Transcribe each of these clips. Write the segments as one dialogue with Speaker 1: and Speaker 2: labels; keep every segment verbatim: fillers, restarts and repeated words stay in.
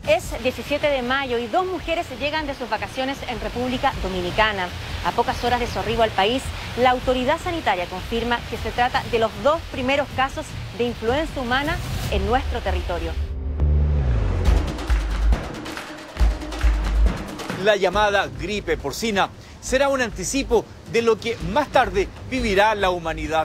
Speaker 1: Es diecisiete de mayo y dos mujeres llegan de sus vacaciones en República Dominicana. A pocas horas de su arribo al país, la autoridad sanitaria confirma que se trata de los dos primeros casos de influenza humana en nuestro territorio.
Speaker 2: La llamada gripe porcina será un anticipo de lo que más tarde vivirá la humanidad.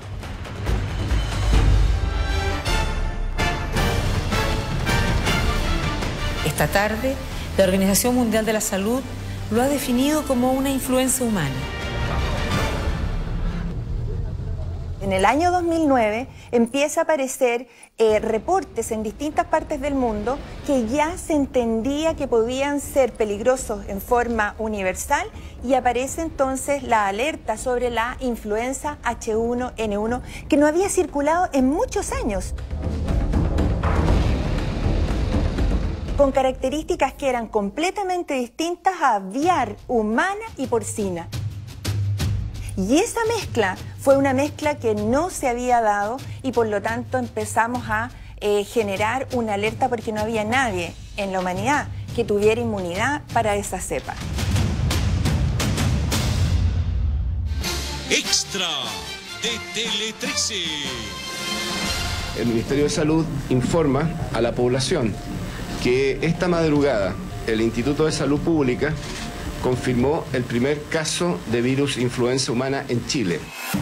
Speaker 3: Esta tarde, la Organización Mundial de la Salud lo ha definido como una influenza humana.
Speaker 4: En el año dos mil nueve empieza a aparecer eh, reportes en distintas partes del mundo que ya se entendía que podían ser peligrosos en forma universal, y aparece entonces la alerta sobre la influenza H uno N uno que no había circulado en muchos años, con características que eran completamente distintas a aviar, humana y porcina. Y esa mezcla fue una mezcla que no se había dado, y por lo tanto empezamos a eh, generar una alerta porque no había nadie en la humanidad que tuviera inmunidad para esa cepa.
Speaker 5: Extra de Tele trece.
Speaker 6: El Ministerio de Salud informa a la población que esta madrugada el Instituto de Salud Pública confirmó el primer caso de virus influenza humana en Chile.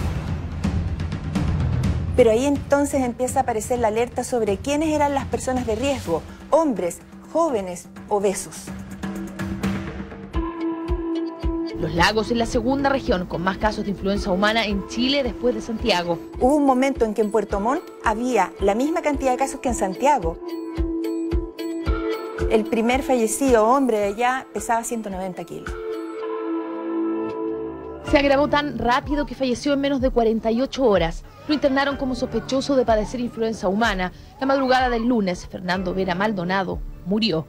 Speaker 4: Pero ahí entonces empieza a aparecer la alerta sobre quiénes eran las personas de riesgo: hombres, jóvenes, obesos.
Speaker 7: Los Lagos es la segunda región con más casos de influenza humana en Chile después de Santiago.
Speaker 4: Hubo un momento en que en Puerto Montt había la misma cantidad de casos que en Santiago. El primer fallecido, hombre de allá, pesaba ciento noventa kilos.
Speaker 7: Se agravó tan rápido que falleció en menos de cuarenta y ocho horas. Lo internaron como sospechoso de padecer influenza humana. La madrugada del lunes, Fernando Vera Maldonado murió.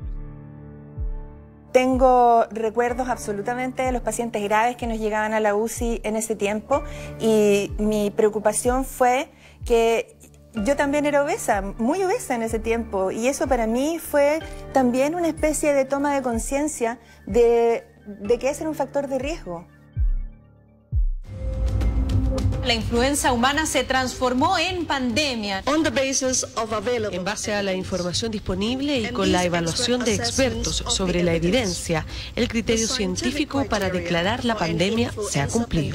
Speaker 4: Tengo recuerdos absolutamente de los pacientes graves que nos llegaban a la U C I en ese tiempo, y mi preocupación fue que yo también era obesa, muy obesa en ese tiempo, y eso para mí fue también una especie de toma de conciencia de, de que ese era un factor de riesgo.
Speaker 8: La influenza humana se transformó en pandemia.
Speaker 9: En base a la información disponible y con la evaluación de expertos sobre la evidencia, el criterio científico para declarar la pandemia se ha cumplido.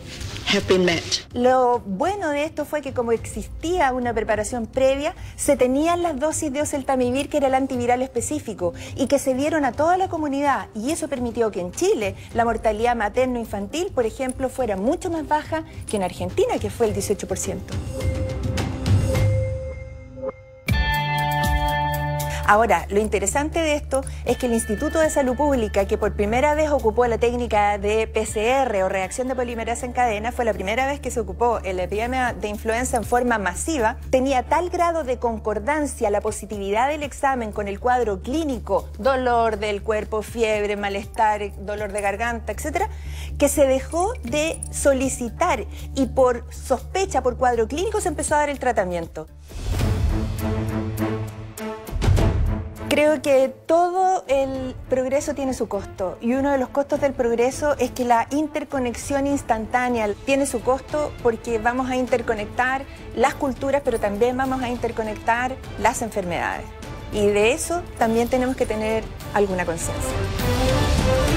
Speaker 4: Lo bueno de esto fue que, como existía una preparación previa, se tenían las dosis de oseltamivir, que era el antiviral específico, y que se dieron a toda la comunidad, y eso permitió que en Chile la mortalidad materno-infantil, por ejemplo, fuera mucho más baja que en Argentina, que fue el dieciocho por ciento. Ahora, lo interesante de esto es que el Instituto de Salud Pública, que por primera vez ocupó la técnica de P C R o reacción de polimerasa en cadena, fue la primera vez que se ocupó en la epidemia de influenza en forma masiva, tenía tal grado de concordancia la positividad del examen con el cuadro clínico, dolor del cuerpo, fiebre, malestar, dolor de garganta, etcétera, que se dejó de solicitar, y por sospecha, por cuadro clínico, se empezó a dar el tratamiento. Creo que todo el progreso tiene su costo, y uno de los costos del progreso es que la interconexión instantánea tiene su costo, porque vamos a interconectar las culturas, pero también vamos a interconectar las enfermedades. Y de eso también tenemos que tener alguna conciencia.